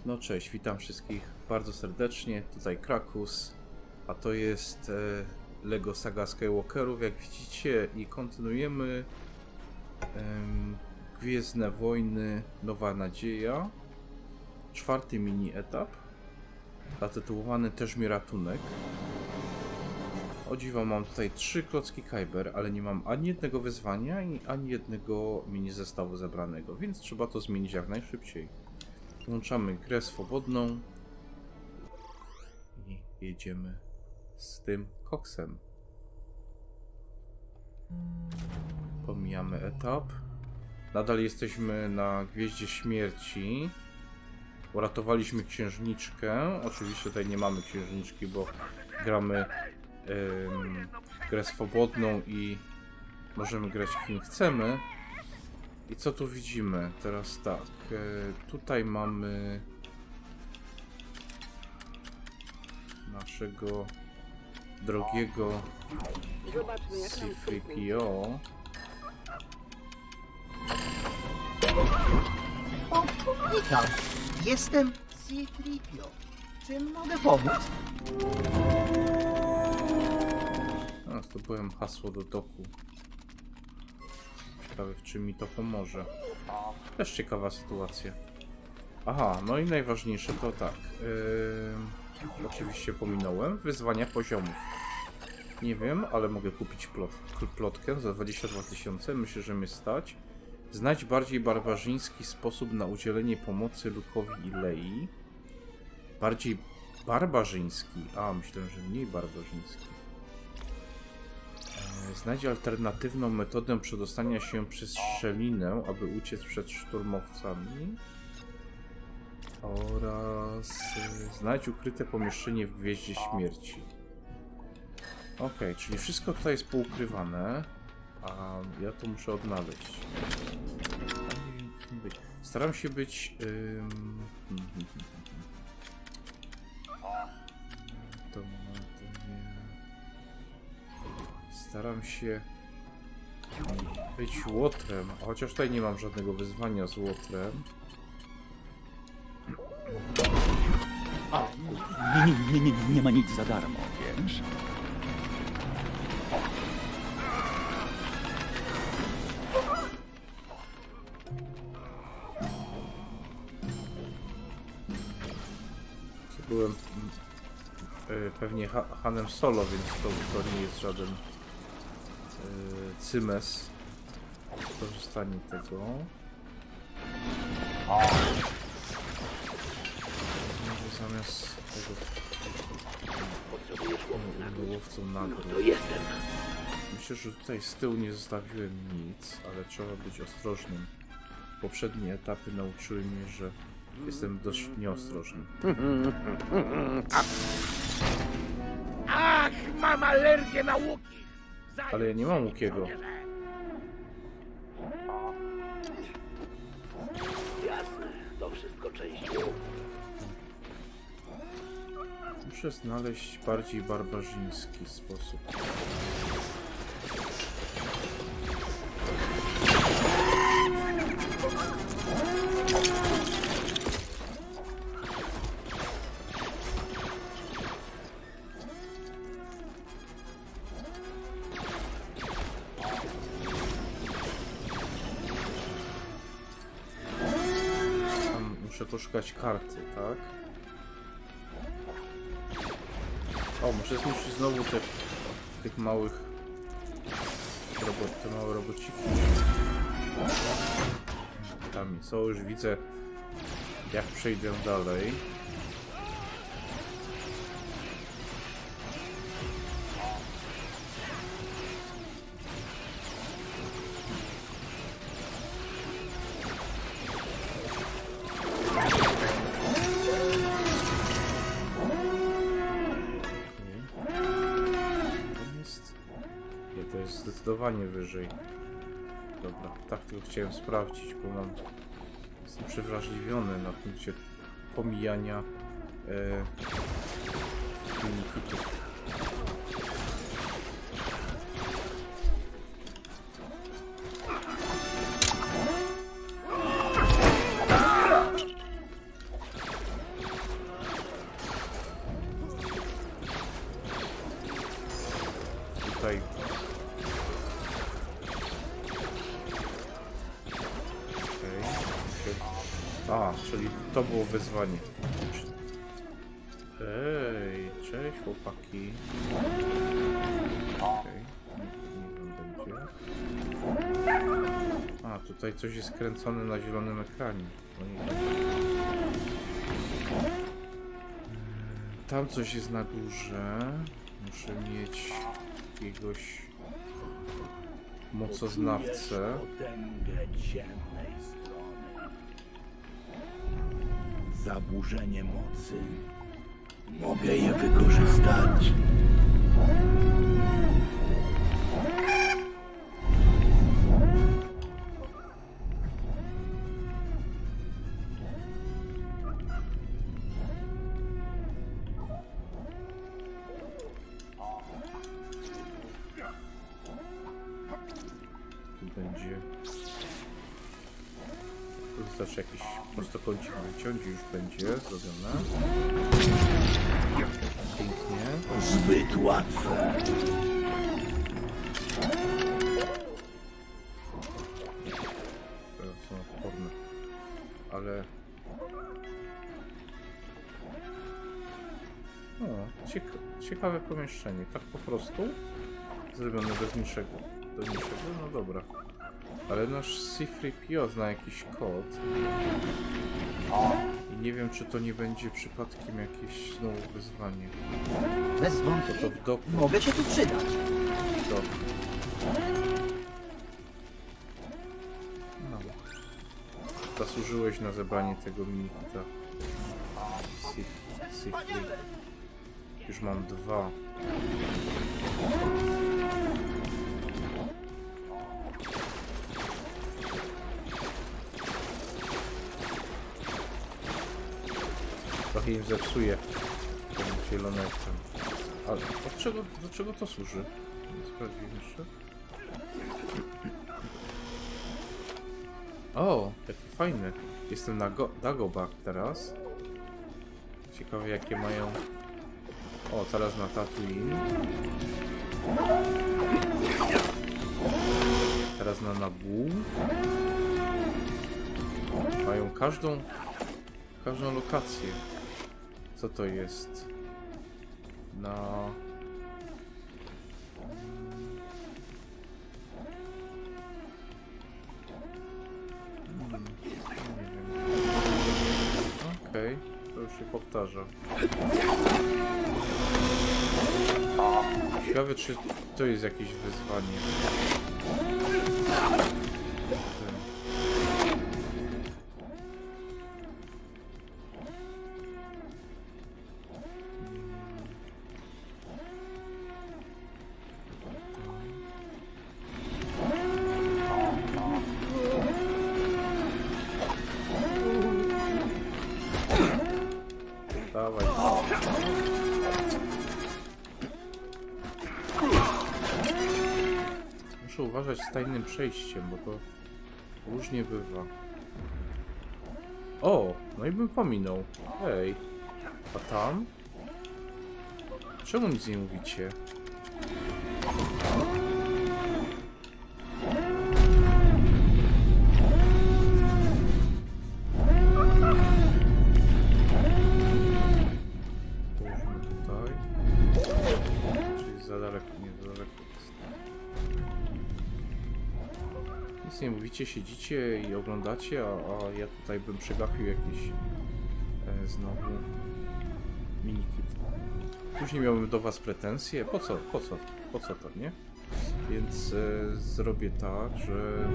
No cześć, witam wszystkich bardzo serdecznie, tutaj Krakus, a to jest LEGO Saga Skywalkerów, jak widzicie, i kontynuujemy Gwiezdne Wojny Nowa Nadzieja, 4. mini etap, zatytułowany Też mi ratunek. O dziwo, mam tutaj 3 klocki Kyber, ale nie mam ani jednego wyzwania i ani jednego mini zestawu zebranego, więc trzeba to zmienić jak najszybciej. Włączamy grę swobodną i jedziemy z tym koksem. Pomijamy etap. Nadal jesteśmy na Gwieździe Śmierci. Uratowaliśmy księżniczkę. Oczywiście tutaj nie mamy księżniczki, bo gramy grę swobodną i możemy grać kim chcemy. I co tu widzimy? Teraz tak, tutaj mamy naszego drogiego C-3PO. O, witam. Jestem C-3PO. Czym mogę pomóc? Zdobyłem hasło do doku. Ciekawe, w czym mi to pomoże. Też ciekawa sytuacja. Aha, no i najważniejsze to tak. Oczywiście pominąłem wyzwania poziomów. Nie wiem, ale mogę kupić plotkę za 22 000. Myślę, że mnie stać. Znajdź bardziej barbarzyński sposób na udzielenie pomocy Luke'owi i Lei. Bardziej barbarzyński. A, myślałem, że mniej barbarzyński. Znajdź alternatywną metodę przedostania się przez szczelinę, aby uciec przed szturmowcami. Oraz znajdź ukryte pomieszczenie w Gwieździe Śmierci. Ok, czyli wszystko tutaj jest poukrywane, a ja to muszę odnaleźć. Staram się być... Staram się być łotrem, chociaż tutaj nie mam żadnego wyzwania z łotrem. O, nie ma nic za darmo, wiesz? Byłem pewnie Hanem Solo, więc to nie jest żaden cymes. Korzystanie tego. Może zamiast tego łowcą nagród. Myślę, że tutaj z tyłu nie zostawiłem nic, ale trzeba być ostrożnym. Poprzednie etapy nauczyły mnie, że jestem dość nieostrożny. Ach, mam alergię na łuki! Ale ja nie mam łukiego. Jasne, to wszystko część łuku. Muszę znaleźć bardziej barbarzyński sposób. Muszę poszukać karty, tak? O, muszę zniszczyć znowu tych małych te małe robociki. Tam są, już widzę, jak przejdę dalej. Zdecydowanie wyżej. Dobra, tak tylko chciałem sprawdzić, bo jestem przewrażliwiony na punkcie pomijania limitów. A, czyli to było wyzwanie. Ej, cześć chłopaki. Okej, niech będzie. A, tutaj coś jest kręcone na zielonym ekranie. No nie wiem. Tam coś jest na górze. Muszę mieć jakiegoś mocoznawcę. Potęgę ciemnej strony. Zaburzenie mocy. Mogę je wykorzystać. Tu będzie. Wystarczy jakiś prostokącik wyciąć i już będzie zrobione. Pięknie. Zbyt łatwe. Są odporne. Ale... O, ciekawe pomieszczenie. Tak po prostu? Zrobione bez niczego. Do niczego? No dobra. Ale nasz C3PO zna jakiś kod. I nie wiem, czy to nie będzie przypadkiem jakieś znowu wyzwanie. Bez To wątpienia. w doku. Mogę się tu przydać. No. Zasłużyłeś na zebranie tego minikita. C3. Już mam 2. Trochę im zepsuje ten zielony ekran. Ale do czego to służy? Sprawdzimy jeszcze. O, jaki fajny. Jestem na Dagobah teraz. Ciekawe jakie mają... O, teraz na Tatooine. Teraz na Naboo. Mają każdą lokację. Co to jest? Na... nie wiem. Okej, to już się powtarza. Ciekawe, czy to jest jakieś wyzwanie. Dawaj. Muszę uważać z tajnym przejściem, bo to różnie bywa. O, no i bym pominął. Hej. A tam? Czemu nic nie mówicie? Położymy tutaj. Czyli za daleko, nie za daleko jest. Nic nie mówicie, siedzicie i oglądacie, a ja tutaj bym przegapił jakiś znowu minikit. Później miałbym do was pretensje. Po co? Po co to, nie? Więc zrobię tak, że...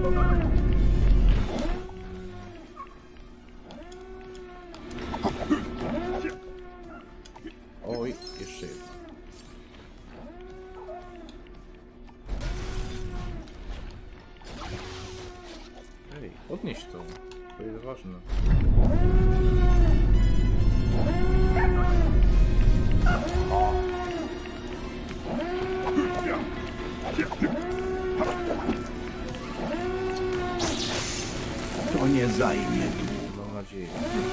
Oj, jeszcze jedno. Ej, podnieś to. To jest ważne. To nie zajmie długo. Mam nadzieję.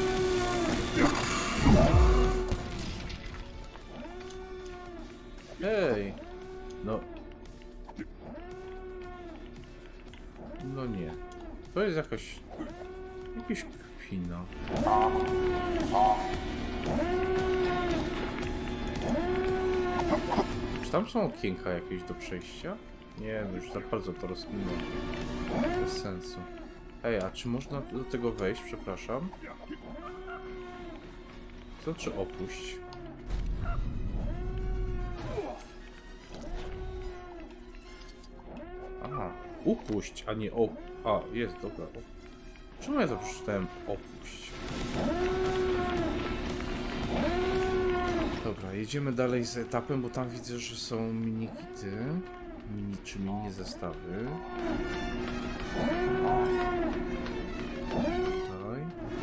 Ej! No... No nie. To jest jakiś Delfina. Czy tam są okienka jakieś do przejścia? Nie, no już za bardzo to rozminąłem. Bez sensu. Ej, a czy można do tego wejść? Przepraszam. Co czy opuść? Aha, upuść, a nie op... A, jest, dobra. Czemu ja to przeczytałem opuść? Dobra, jedziemy dalej z etapem, bo tam widzę, że są minikity. Mini zestawy. Tutaj.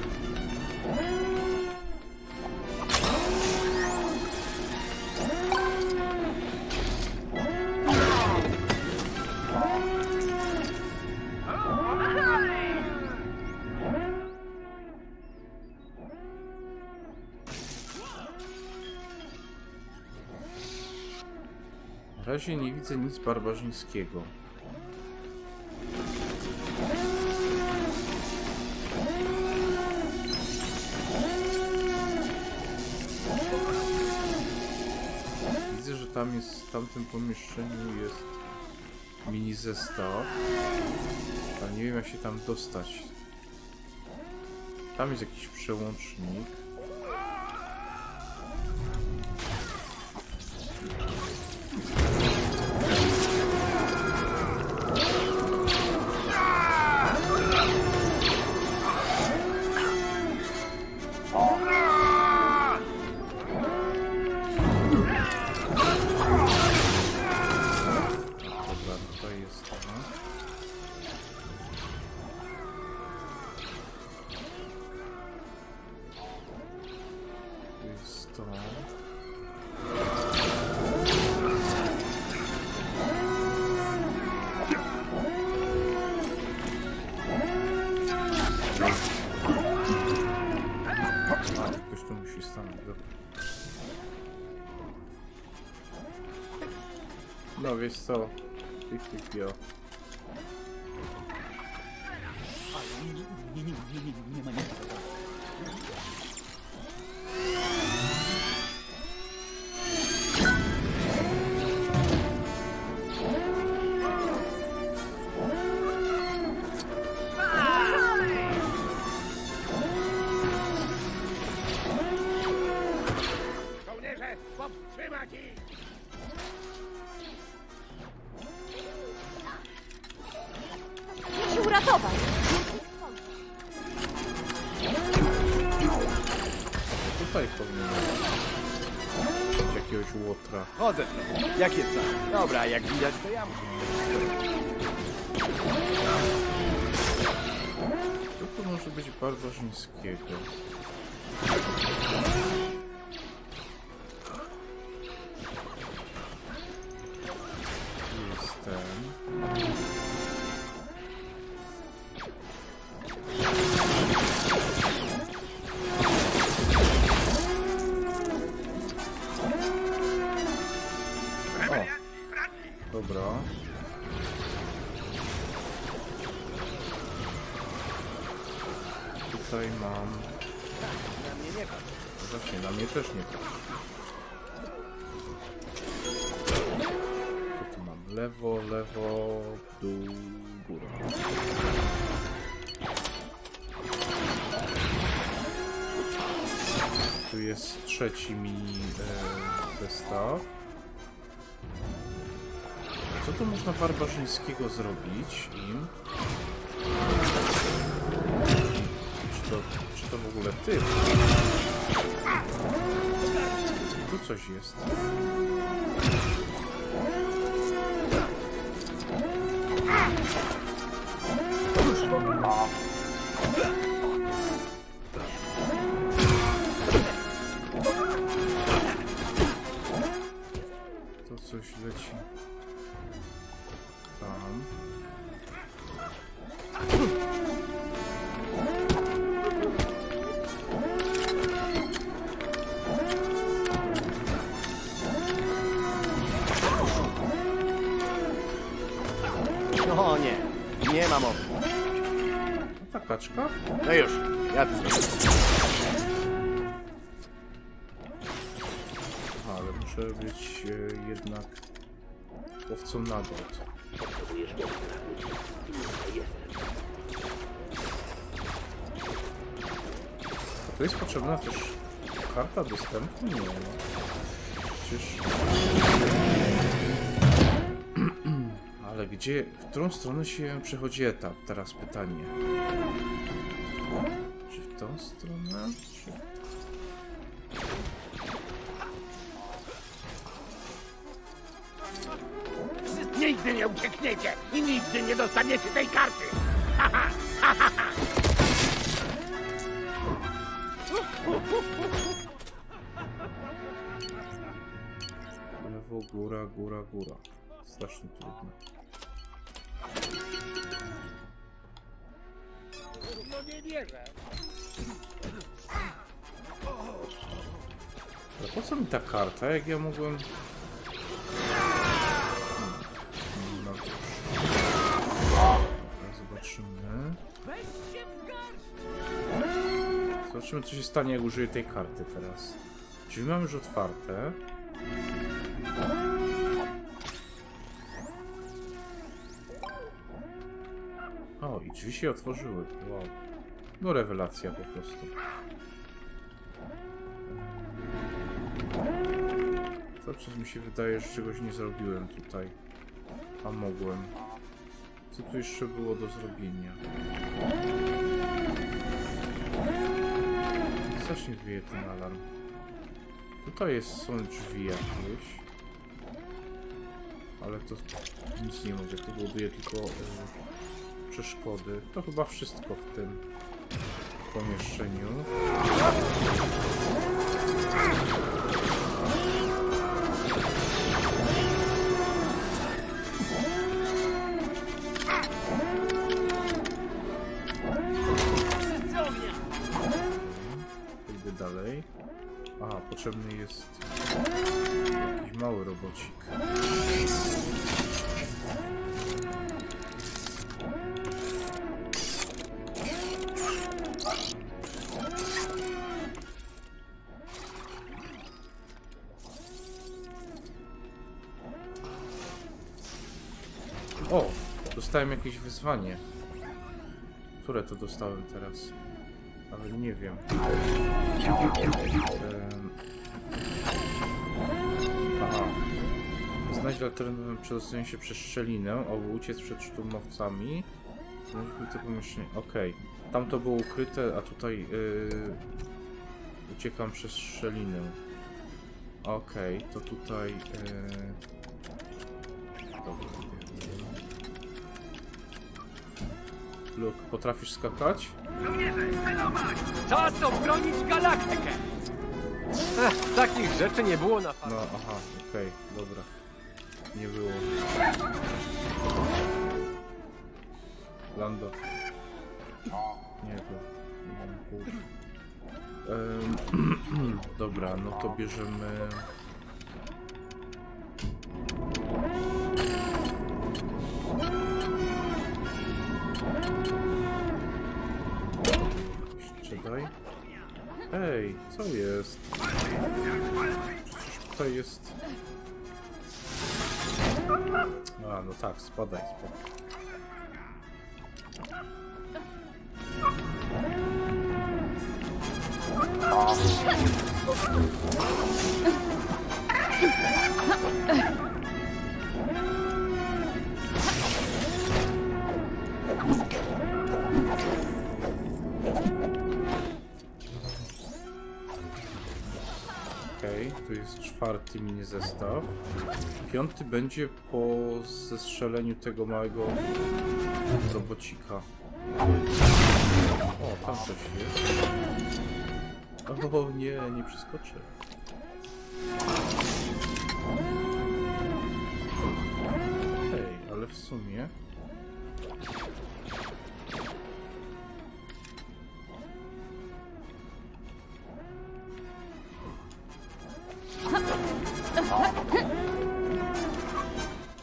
Na razie nie widzę nic barbarzyńskiego. Widzę, że tam jest, w tamtym pomieszczeniu jest mini zestaw. Ale nie wiem, jak się tam dostać. Tam jest jakiś przełącznik. No wiesz co? Pio. Nie ma nic. Żołnierze, powstrzymać ich! Muszę się uratować. Tutaj powinien być jakiegoś łotra. Chodzę, jakie co? Dobra, jak widać, to ja muszę. Co to może być barbarzyńskiego? Jest ten. Dobra. Tutaj mam... Na mnie nie patrz. Właśnie, na mnie też nie patrz. Co tu mam? Lewo, lewo, dół, góra. Tu jest trzeci mini zestaw. Co tu można barbarzyńskiego zrobić im? Czy to w ogóle ty? Tu coś jest. To coś leci. Tam. No nie, nie ma mowy. Taka kaczka? No już, ja to zrobię. Ale muszę być jednak łowcą nagród. A tu jest potrzebna też karta dostępu? Nie. Przecież... Ale gdzie, w którą stronę się przechodzi etap? Teraz pytanie. Czy w tą stronę? Czy... Nigdy nie uciekniecie i nigdy nie dostaniecie tej karty! Lewo, góra, góra, góra. Strasznie trudne. No nie wierzę. Ale po co mi ta karta, jak ja mogłem... No cóż. Zobaczymy. Zobaczymy, co się stanie, jak użyję tej karty teraz. Drzwi mam już otwarte. O, i drzwi się otworzyły. Wow. No rewelacja po prostu. Cały czas mi się wydaje, że czegoś nie zrobiłem tutaj. A mogłem. Co tu jeszcze było do zrobienia? Strasznie wieje ten alarm. Tutaj są drzwi jakieś. Ale to nic nie mogę. To buduje tylko przeszkody. To chyba wszystko w tym pomieszczeniu. Idę dalej. Aha, potrzebny jest jakiś mały robocik. O! Dostałem jakieś wyzwanie. Które to dostałem teraz? Ale nie wiem. Aha. Znajdź alternatywę przedostanie się przez szczelinę, aby uciec przed szturmowcami. Znajdź ukryte pomieszczenie. Okej. Tam to było ukryte, a tutaj uciekam przez szczelinę. Okej, to tutaj... Dobra. Luke, potrafisz skakać? Czas obronić galaktykę! Takich rzeczy nie było na No, aha, okej, dobra. Nie było. Lando. Nie, to... Nie, dobra, no to bierzemy... Jedi? Ej, co jest? Przecież tutaj jest... A, no tak, spadaj, spadaj. Okej, tu jest 4. mini zestaw. 5. będzie po zestrzeleniu tego małego robocika. O, tam coś jest. O nie, nie przeskoczę. Hej, ale w sumie...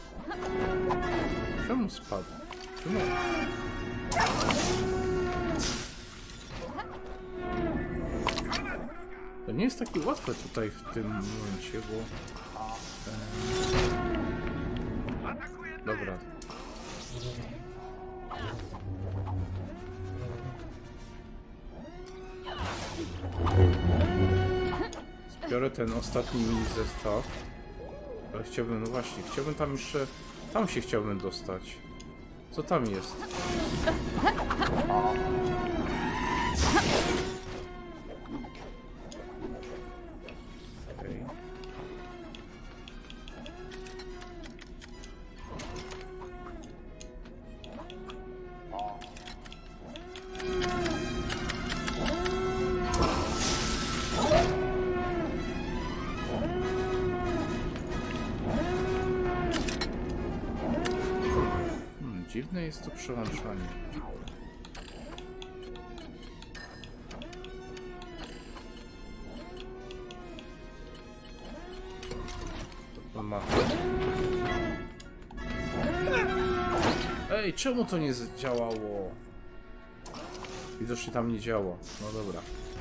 Czemu spadł? Czemu? nie jest takie łatwe tutaj w tym momencie, bo... Dobra. Zbiorę ten ostatni mini zestaw. Ale chciałbym, no właśnie, chciałbym tam jeszcze... Tam się chciałbym dostać. Co tam jest? Okej. Dziwne jest to przełączanie. Ej, czemu to nie działało? Widocznie tam nie działa. No dobra.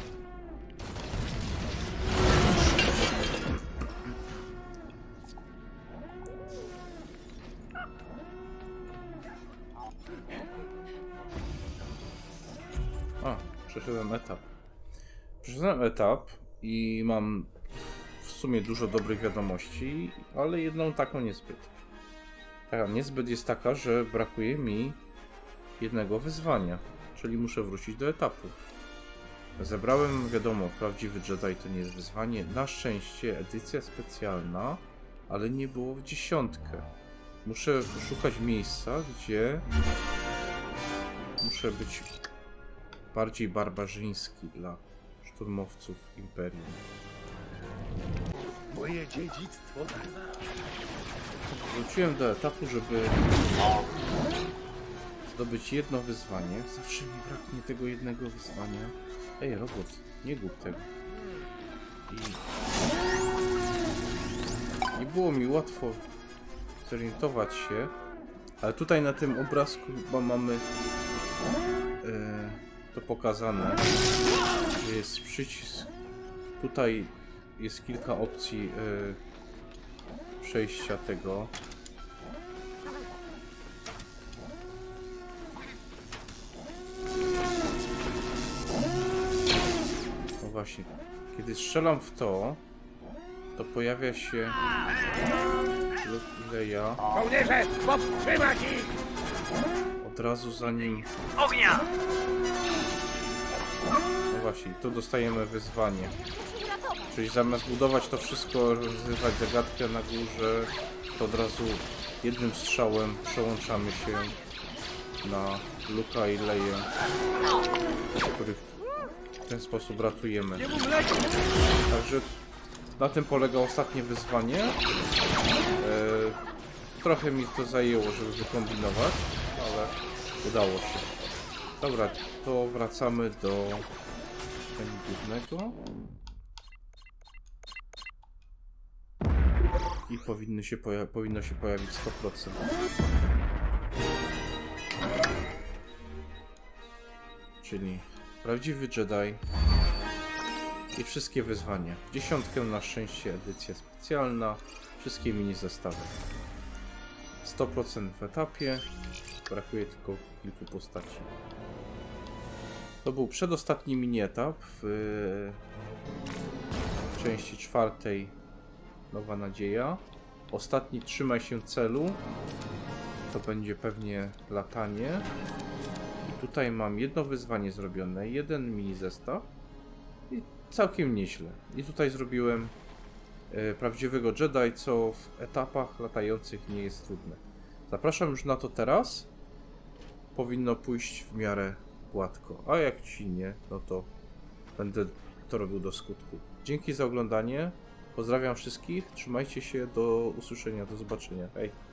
Przeszedłem etap. Przeszedłem etap i mam w sumie dużo dobrych wiadomości, ale jedną taką niezbyt. Taka niezbyt jest taka, że brakuje mi jednego wyzwania, czyli muszę wrócić do etapu. Zebrałem, wiadomo, prawdziwy Jedi to nie jest wyzwanie. Na szczęście edycja specjalna, ale nie było w 10. Muszę szukać miejsca, gdzie muszę być bardziej barbarzyński dla szturmowców Imperium. Moje dziedzictwo Wróciłem do etapu, żeby zdobyć jedno wyzwanie. Zawsze mi braknie tego jednego wyzwania. Ej, robot, nie gub tego. I nie było mi łatwo zorientować się, ale tutaj na tym obrazku chyba mamy to pokazane, że jest przycisk. Tutaj jest kilka opcji przejścia tego. No właśnie, kiedy strzelam w to, to pojawia się Leia. Żołnierze, powstrzymać ich! Od razu za nim. Ognia! No właśnie, tu dostajemy wyzwanie. Czyli zamiast budować to wszystko, rozwiązywać zagadkę na górze, to od razu jednym strzałem przełączamy się na Luka i Leię, których w ten sposób ratujemy. Także na tym polega ostatnie wyzwanie. Trochę mi to zajęło, żeby wykombinować, ale udało się. Dobra, to wracamy do menu głównego. I powinno się pojawić 100%. Czyli prawdziwy Jedi i wszystkie wyzwania. W 10 na szczęście edycja specjalna, wszystkie mini zestawy. 100% w etapie, brakuje tylko kilku postaci. To był przedostatni mini etap w części 4. Nowa nadzieja. Ostatni trzymaj się celu. To będzie pewnie latanie. I tutaj mam jedno wyzwanie zrobione, jeden mini zestaw. I całkiem nieźle. I tutaj zrobiłem prawdziwego Jedi, co w etapach latających nie jest trudne. Zapraszam już na to teraz. Powinno pójść w miarę gładko. A jak ci nie, no to będę to robił do skutku. Dzięki za oglądanie. Pozdrawiam wszystkich. Trzymajcie się. Do usłyszenia. Do zobaczenia. Hej.